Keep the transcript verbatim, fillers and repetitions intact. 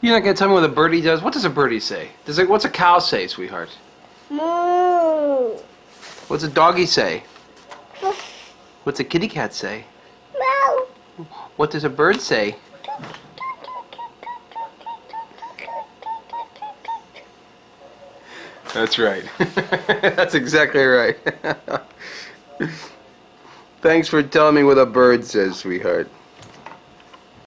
You're not gonna tell me what a birdie does? What does a birdie say? Does it, what's a cow say, sweetheart? Moo. What's a doggy say? What's a kitty cat say? Meow. What does a bird say? That's right. That's exactly right. Thanks for telling me what a bird says, sweetheart.